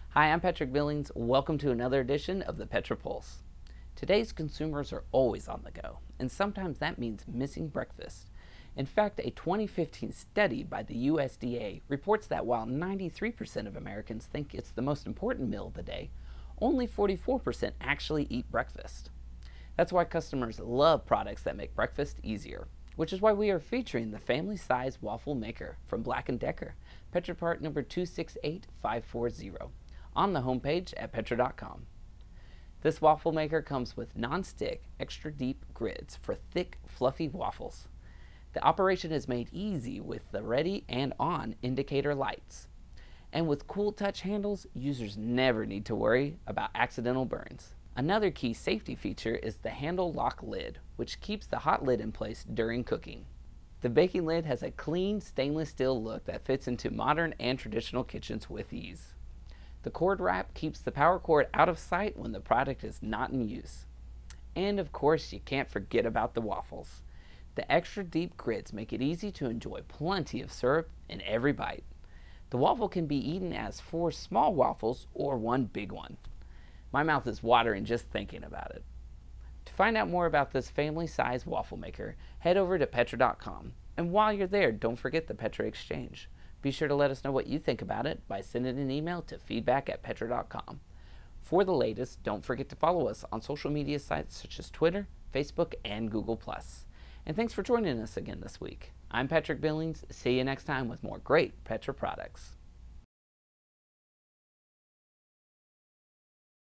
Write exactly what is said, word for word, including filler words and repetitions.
Hi, I'm Patrick Billings. Welcome to another edition of the Petra Pulse. Today's consumers are always on the go, and sometimes that means missing breakfast. In fact, a twenty fifteen study by the U S D A reports that while ninety-three percent of Americans think it's the most important meal of the day, only forty-four percent actually eat breakfast. That's why customers love products that make breakfast easier, which is why we are featuring the Family Size Waffle Maker from Black and Decker, Petra part number two six eight five four zero, on the homepage at petra dot com. This waffle maker comes with non-stick, extra deep grids for thick, fluffy waffles. The operation is made easy with the ready and on indicator lights. And with cool touch handles, users never need to worry about accidental burns. Another key safety feature is the handle lock lid, which keeps the hot lid in place during cooking. The baking lid has a clean stainless steel look that fits into modern and traditional kitchens with ease. The cord wrap keeps the power cord out of sight when the product is not in use. And of course, you can't forget about the waffles. The extra deep grids make it easy to enjoy plenty of syrup in every bite. The waffle can be eaten as four small waffles or one big one. My mouth is watering just thinking about it. To find out more about this family size waffle maker, head over to petra dot com. And while you're there, don't forget the Petra Exchange. Be sure to let us know what you think about it by sending an email to feedback at petra dot com. For the latest, don't forget to follow us on social media sites such as Twitter, Facebook, and Google plus. And thanks for joining us again this week. I'm Patrick Billings. See you next time with more great Petra products.